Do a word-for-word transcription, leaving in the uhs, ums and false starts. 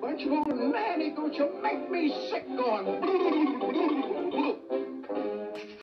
Bunch of old nanny goats, you make me sick going.